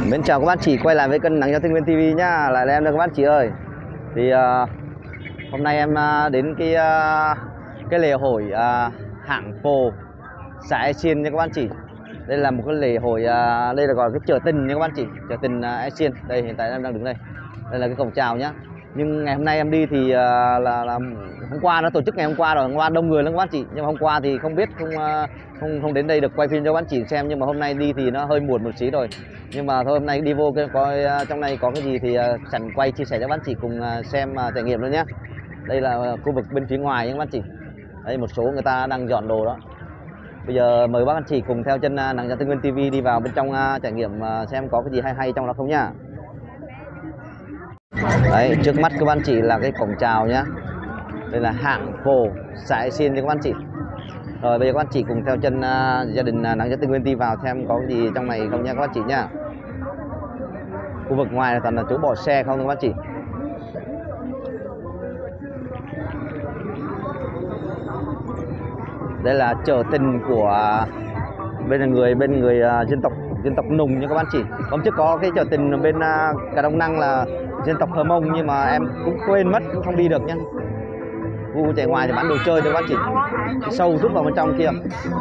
Mến chào các bác chị quay lại với kênh Nắng Gió Tây Nguyên TV nhá, lại là em đây các bác chị ơi. Thì hôm nay em đến cái lễ hội Hạng Pồ xã Asian nha các bác chị. Đây là một cái lễ hội, đây là gọi cái chợ tình nha các bác chị, chợ tình Asian. Đây hiện tại em đang đứng đây, đây là cái cổng chào nhá. Nhưng ngày hôm nay em đi thì là hôm qua nó tổ chức ngày hôm qua rồi, hôm qua đông người lắm các bác chị. Nhưng mà hôm qua thì không biết không đến đây được quay phim cho các bác chị xem, nhưng mà hôm nay đi thì nó hơi muộn một xí rồi. Nhưng mà thôi hôm nay đi vô coi trong này có cái gì thì sẵn quay chia sẻ cho các bác chị cùng xem trải nghiệm luôn nhé. Đây là khu vực bên phía ngoài các bác chị. Đây một số người ta đang dọn đồ đó. Bây giờ mời bác chị cùng theo chân Nắng Gió Tây Nguyên TV đi vào bên trong trải nghiệm xem có cái gì hay trong đó không nhá. Đấy, trước mắt các bạn chị là cái cổng chào nhá. Đây là Hạng Pồ xã Asian cho các bạn chị. Rồi bây giờ các bạn chị cùng theo chân gia đình Nắng Gió Tây Nguyên TV vào xem có cái gì trong này không nha các bạn chị nhá. Khu vực ngoài là toàn là chỗ bỏ xe không các bạn chị. Đây là chợ tình của bên người dân tộc Nùng nha các bạn chị. Hôm trước có cái chợ tình bên Cà Đông Năng là dân tộc Hờ Mông, nhưng mà em cũng quên mất, cũng không đi được nhá. Khu chạy ngoài thì bán đồ chơi cho các bạn chị, sâu rút vào bên trong kia.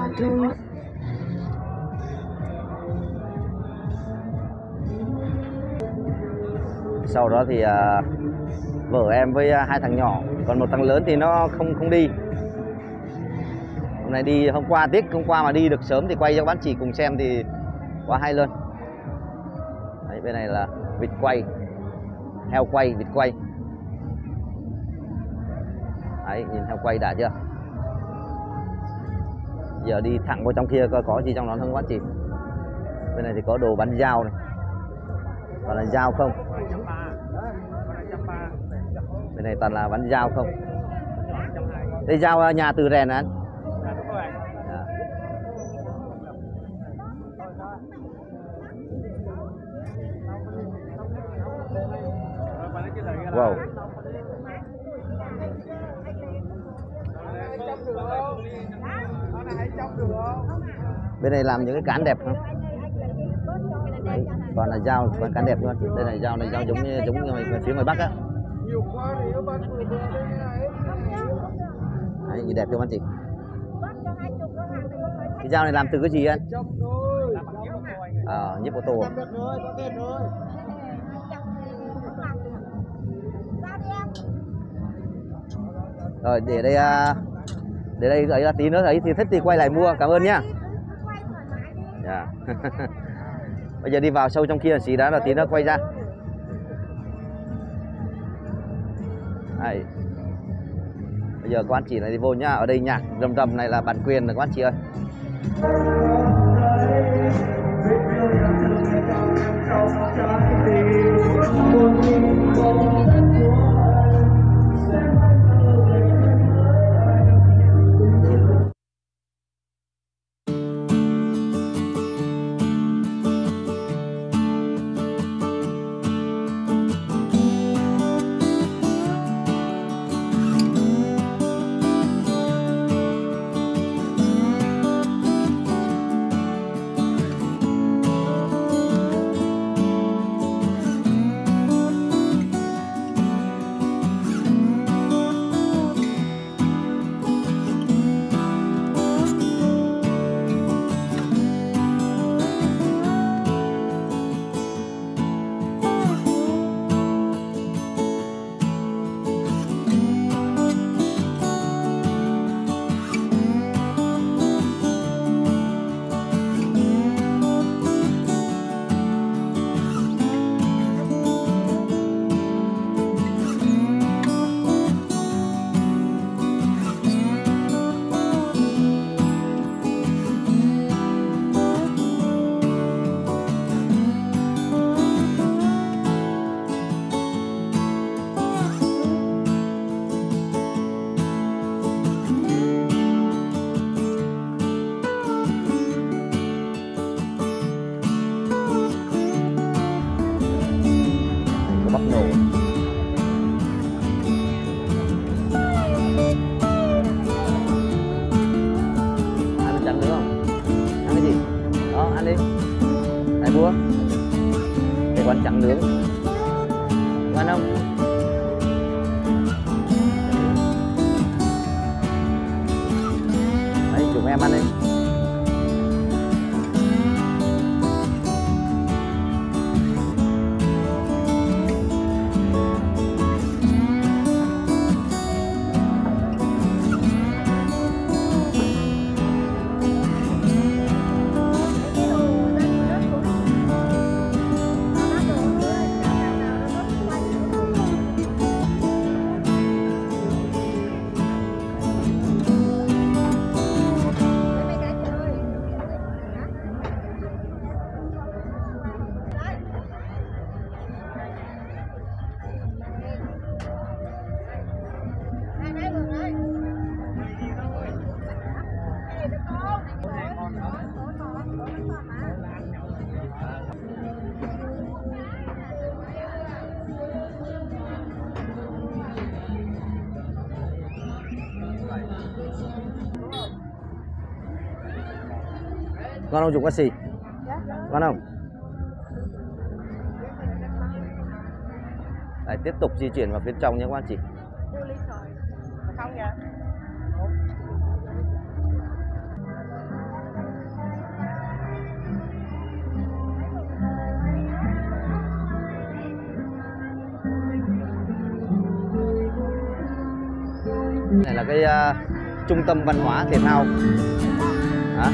Sau đó thì vợ em với hai thằng nhỏ, còn một thằng lớn thì nó không đi. Hôm nay đi, hôm qua mà đi được sớm thì quay cho các bạn chị cùng xem thì quá hay luôn. Đấy, bên này là vịt quay, heo quay, vịt quay. Đấy, nhìn heo quay đã chưa? Giờ đi thẳng vào trong kia coi có gì trong đó không các bạn chị. Bên này thì có đồ bán dao này, toàn là dao không. Bên này toàn là bán dao không. Đây dao nhà từ rèn anh. Wow. Bên này làm những cái cán đẹp không? Đấy, toàn là dao, toàn cán đẹp luôn. Đây là dao này, dao giống như phía ngoài Bắc á. Đấy, nhìn đẹp không anh chị? Cái dao này làm từ cái gì anh? Nhíp ô tô. Rồi để đây ấy là tí nữa ấy thì thích thì quay lại mua, cảm ơn nhá. Yeah. Bây giờ đi vào sâu trong kia xí đã là tí nữa quay ra. Đấy. Bây giờ các anh chị này đi vô nhá, ở đây nhạc rầm rầm này là bản quyền rồi các anh chị ơi. ăn đi, này mua. quán trắng nướng. Ngon không? Đấy, chúng em ăn đi. Ngon không Dũng Bác Sĩ? Ngon không? Đấy, tiếp tục di chuyển vào phía trong nhé các anh chị. Này là cái trung tâm văn hóa thể thao. Hả?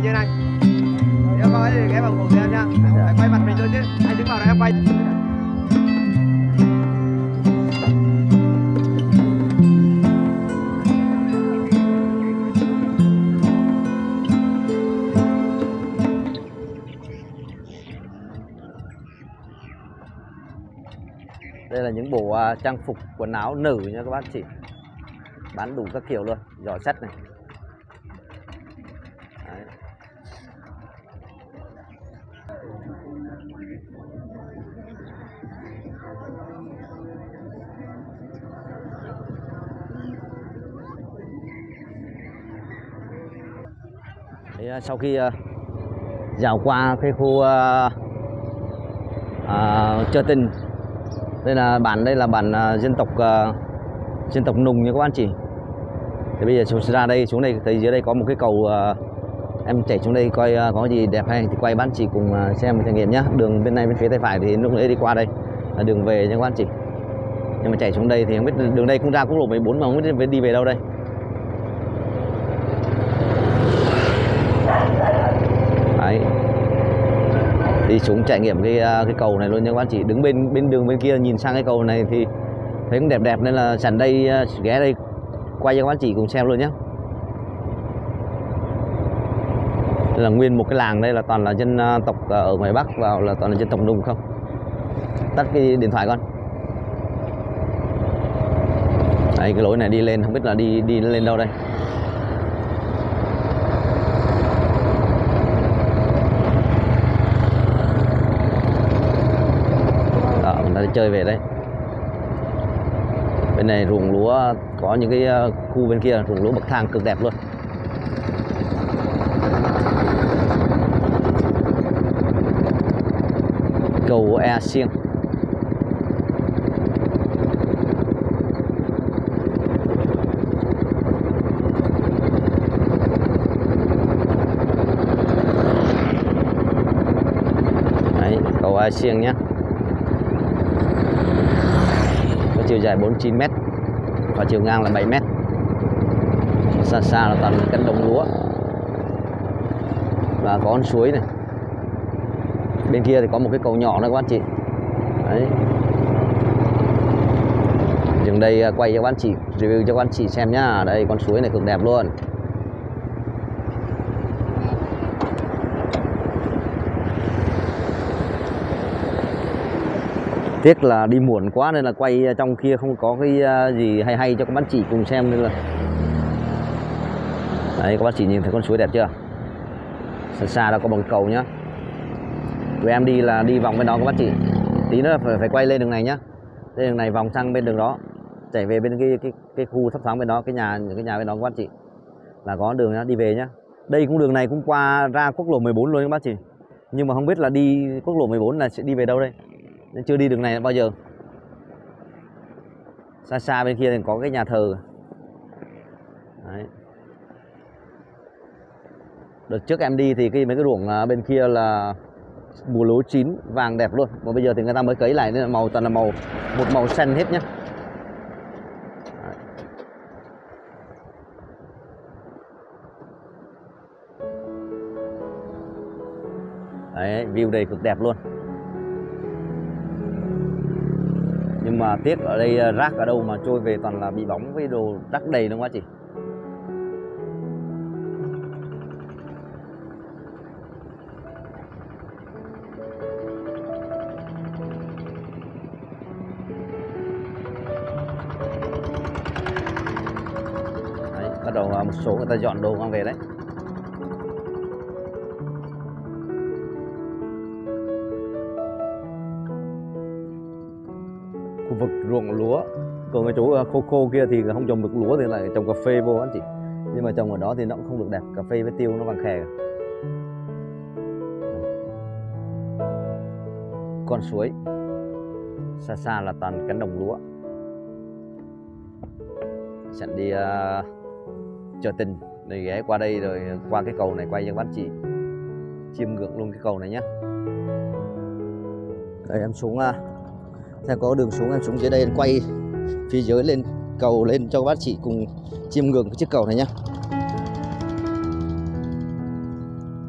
như này. Nếu có thì ghé vào ủng hộ em nha. Phải quay mặt mình thôi chứ. Anh đứng vào đây em quay. Đây là những bộ trang phục quần áo nữ nha các bác chị. Bán đủ các kiểu luôn, giỏ sắt này. Đấy. Đấy, sau khi dạo qua cái khu Chợ Tình, đây là bản dân tộc Nùng nha các bạn chị. Thì bây giờ chúng ra đây, xuống đây thấy dưới đây có một cái cầu, em chạy xuống đây coi có gì đẹp hay thì quay bạn chị cùng xem trải nghiệm nhá. Đường bên này bên phía tay phải thì lúc nãy đi qua đây là đường về nha các bạn chị. Nhưng mà chạy xuống đây thì không biết đường đây cũng ra quốc lộ 14 mà không biết đi về đâu đây. Đấy. Đi xuống trải nghiệm cái cầu này luôn nha các bạn chị. Đứng bên đường bên kia nhìn sang cái cầu này thì thấy cũng đẹp đẹp nên là sẵn đây ghé đây quay cho các bạn chị cùng xem luôn nhé. Đây là nguyên một cái làng, đây là toàn là dân tộc ở ngoài Bắc vào là toàn là dân tộc Nùng không. Tắt cái điện thoại con. Đấy, cái lối này đi lên không biết là đi lên đâu đây. Đó, mình ta đi chơi về đây. Bên này ruộng lúa, có những cái khu bên kia ruộng lúa bậc thang cực đẹp luôn. Cầu E Xiêng. Đấy, cầu E Xiêng nhé. Có chiều dài 49 m và chiều ngang là 7 m. Xa xa là toàn cánh đồng lúa và có con suối này. Bên kia thì có một cái cầu nhỏ nữa các bạn chị. Đấy. Dừng đây quay cho các bạn chị, review cho các bạn chị xem nhá. Đây con suối này cực đẹp luôn. Tiếc là đi muộn quá nên là quay trong kia không có cái gì hay cho các bạn chị cùng xem nên là. Đấy, các bạn chị nhìn thấy con suối đẹp chưa? Xa xa đó có một cầu nhá. Tụi em đi là đi vòng bên đó các bác chị. Tí nữa phải quay lên đường này nhá. Lên đường này vòng sang bên đường đó, chạy về bên cái khu thấp thoáng bên đó, cái nhà bên đó các bác chị. Là có đường nhá, đi về nhá. Đây cũng đường này cũng qua ra quốc lộ 14 luôn các bác chị. Nhưng mà không biết là đi quốc lộ 14 là sẽ đi về đâu đây. Nên chưa đi đường này bao giờ. Xa xa bên kia thì có cái nhà thờ. Đấy. Đợt trước em đi thì mấy cái ruộng bên kia là mùa lúa chín vàng đẹp luôn, mà bây giờ thì người ta mới cấy lại nên là màu toàn là một màu xanh hết nhá. Đấy, view đây cực đẹp luôn. Nhưng mà tiếc ở đây rác ở đâu mà trôi về toàn là bị bóng với đồ rác đầy đúng không chị? Đấy, bắt đầu một số người ta dọn đồ mang về đấy. Khu vực ruộng lúa, còn cái chỗ khô kia thì không trồng được lúa thì lại trồng cà phê vô anh chị. Nhưng mà trồng ở đó thì nó cũng không được đẹp, cà phê với tiêu nó vàng khè. Con suối, xa xa là toàn cánh đồng lúa. Sẵn đi Chợ Tình để ghé qua đây rồi qua cái cầu này quay cho các bác chị chiêm ngưỡng luôn cái cầu này nhé. Đây em xuống theo có đường xuống, em xuống dưới đây em quay phía dưới lên cầu lên cho các bác chị cùng chiêm ngưỡng cái chiếc cầu này nhé.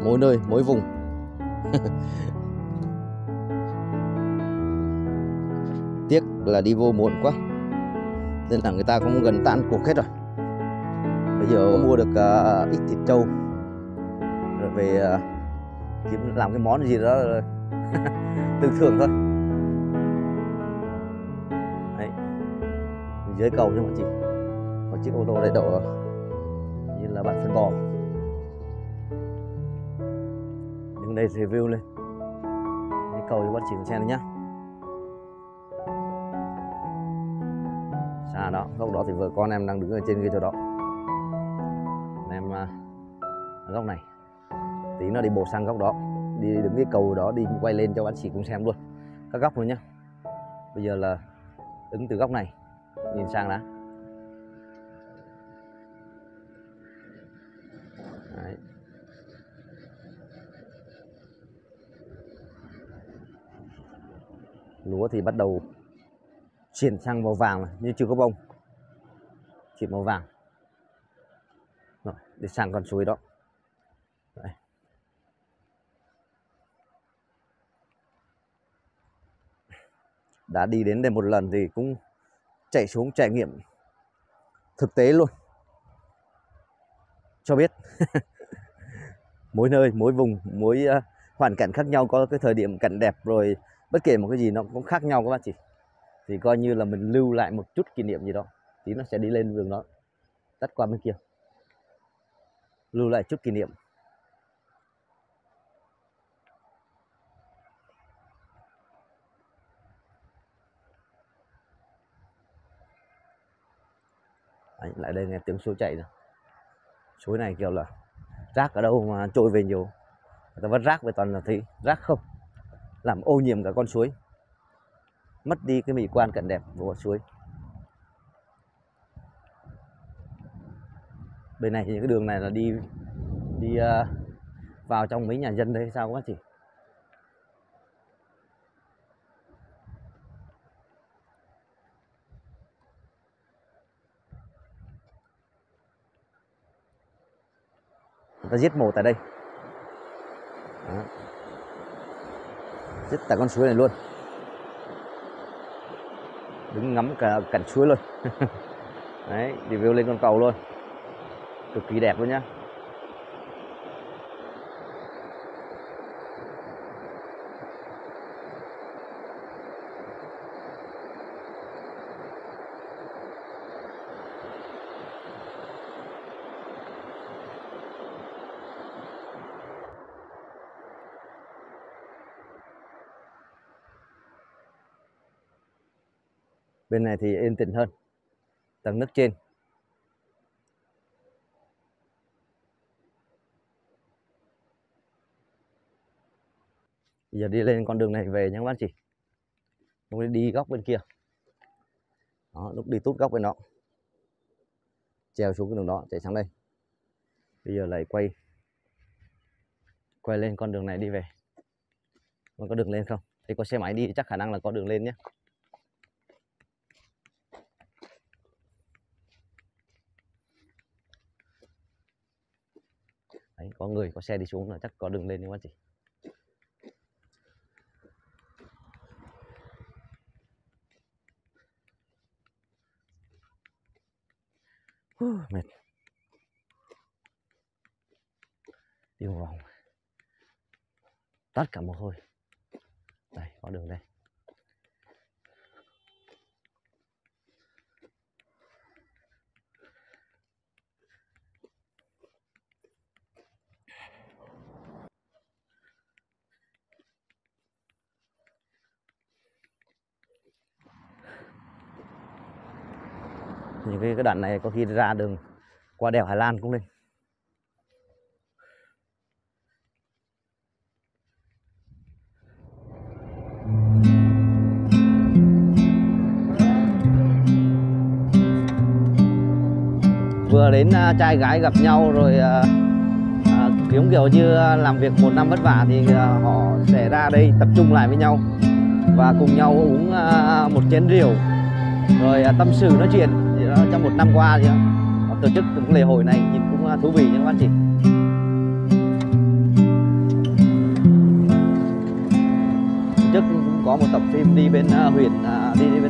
mỗi nơi mỗi vùng. Tiếc là đi vô muộn quá nên là người ta cũng gần tan cuộc hết rồi. Bây giờ mua được ít thịt trâu rồi về kiếm làm cái món gì đó tư thưởng thôi. Đấy. Dưới cầu nha mọi chị, có chiếc ô tô đây đậu như là bạn phân bò. Đứng đây review lên cái cầu cho bạn chị xem này nhá. Xa đó, góc đó thì vợ con em đang đứng ở trên cái chỗ đó. Em ở góc này tí nó đi bộ sang góc đó, đi đứng cái cầu đó, đi quay lên cho bạn chị cùng xem luôn các góc luôn nhá. Bây giờ là đứng từ góc này nhìn sang đã. Đấy. Lúa thì bắt đầu chuyển sang màu vàng nhưng chưa có bông, chuyển màu vàng rồi để sang con suối đó. Đấy. Đã đi đến đây một lần thì cũng chạy xuống trải nghiệm thực tế luôn cho biết. Mỗi nơi mỗi vùng mỗi hoàn cảnh khác nhau, có cái thời điểm cảnh đẹp, rồi bất kể một cái gì nó cũng khác nhau các bác chị. Thì coi như là mình lưu lại một chút kỷ niệm gì đó, tí nó sẽ đi lên đường đó tắt qua bên kia, lưu lại chút kỷ niệm. Đấy, lại đây nghe tiếng suối chảy nữa. Suối này kiểu là rác ở đâu mà trôi về nhiều, người ta vứt rác về toàn là thấy rác không, làm ô nhiễm cả con suối, mất đi cái mỹ quan cảnh đẹp của con suối. Bên này thì những cái đường này là đi vào trong mấy nhà dân đấy sao các bác chị. Người ta giết mổ tại đây. Đó. Giết tại con suối này luôn, đứng ngắm cả cảnh suối luôn. Đấy, review lên con cầu luôn, cực kỳ đẹp luôn nhá. Bên này thì yên tĩnh hơn, tầng nước trên. Bây giờ đi lên con đường này về nha các bác chị. Lúc đi góc bên kia. Đó, lúc đi tút góc bên đó. Trèo xuống cái đường đó chạy sang đây. Bây giờ lại quay lên con đường này đi về. Còn có đường lên không? Thì có xe máy đi chắc khả năng là có đường lên nhé. Đấy, có người có xe đi xuống là chắc có đường lên nha các bác chị. Mệt. Đi một vòng tắt cả mồ hôi. Đây có đường đây. Những cái đoạn này có khi ra đường qua đèo Hải Lan cũng lên. Vừa đến trai gái gặp nhau rồi giống kiểu như làm việc một năm vất vả thì họ sẽ ra đây tập trung lại với nhau và cùng nhau uống một chén rượu rồi tâm sự nói chuyện trong một năm qua thì tổ chức những lễ hội này nhìn cũng thú vị nha các bạn chị. đi bên huyện đi bên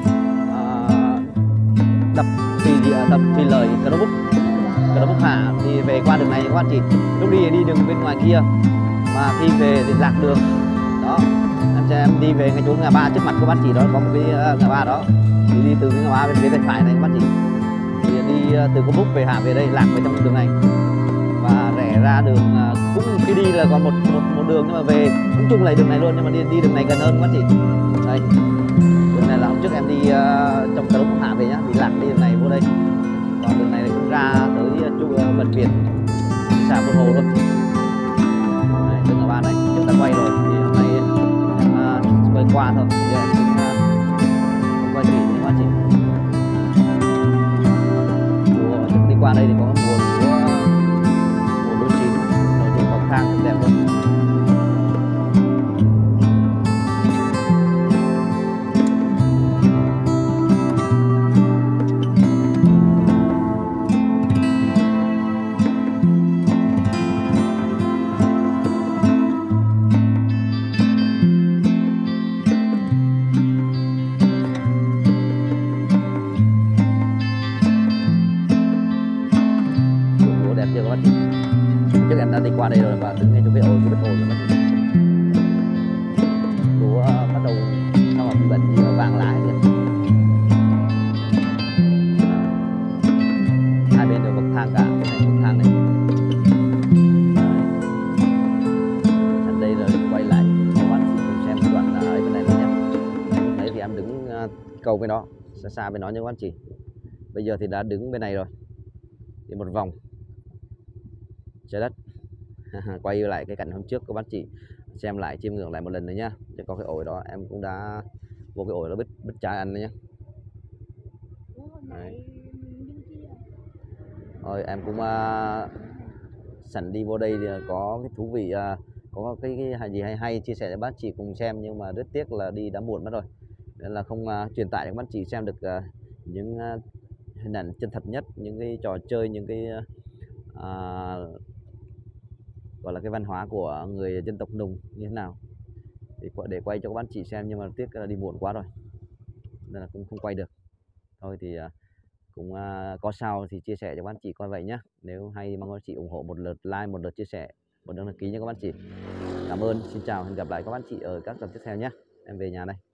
đập thủy lợi Cờ Búc Hạ thì về qua đường này các anh chị. Lúc đi đường bên ngoài kia mà khi về thì lạc đường đó. Em đi về ngay chỗ ngã ba trước mặt của bác chị đó, có một cái ngã ba đó thì đi từ cái ngã ba bên phía tay phải này các bác chị, thì đi từ Cờ Búc về Hạ về đây lạc về trong đường này và rẽ ra đường cũng khi đi là còn một đường nhưng mà về cũng chung là đường này luôn, nhưng mà đi đường này gần hơn các bác chị. Đây đường này là hôm trước em đi trong Cờ Búc Hạ về nhá, bị lạc đi đường này vô đây, còn đường này thì cũng ra tới bệnh viện xã Buôn Hồ luôn. Đây, đường ngã ba này chúng ta quay rồi thì hôm nay em quay qua thôi, giờ em cũng không quay kỹ như các chị. Đi qua đây thì có mùa lúa chín rồi thì bậc thang rất đẹp luôn. Đẹp chưa các bác chị? Trước em đã đi qua đây rồi và đứng ngay chỗ cái bếp ổi các bác chị. Lúa bắt đầu sao mà bị bệnh gì mà vàng lá kìa. Hai bên đều bậc thang cả, cái này bậc thang này. Sẵn đây rồi quay lại các bác chị cùng xem cái đoạn ở bên này nữa nhé. Đấy thì em đứng cầu bên đó, xa bên đó nha các bác chị. Bây giờ thì đã đứng bên này rồi. Đi một vòng trái đất quay lại cái cảnh hôm trước các bác chị xem lại, chiêm ngưỡng lại một lần nữa nhá. Chứ có cái ổi đó em cũng đã vô cái ổi đó bứt trái ăn đấy nhá. Đấy. Rồi em cũng sẵn đi vô đây thì có cái thú vị, có cái gì hay chia sẻ cho bác chị cùng xem, nhưng mà rất tiếc là đi đã muộn mất rồi nên là không truyền tải cho bác chị xem được những hình ảnh chân thật nhất, những cái trò chơi, những cái gọi là cái văn hóa của người dân tộc Nùng như thế nào để quay cho các bác chị xem, nhưng mà tiếc là đi muộn quá rồi nên là cũng không quay được. Thôi thì cũng có sao thì chia sẻ cho các bác chị coi vậy nhé. Nếu hay mong các bác chị ủng hộ một lượt like, một lượt chia sẻ, một lượt đăng ký nha các bác chị. Cảm ơn, xin chào, hẹn gặp lại các bác chị ở các tập tiếp theo nhé. Em về nhà đây.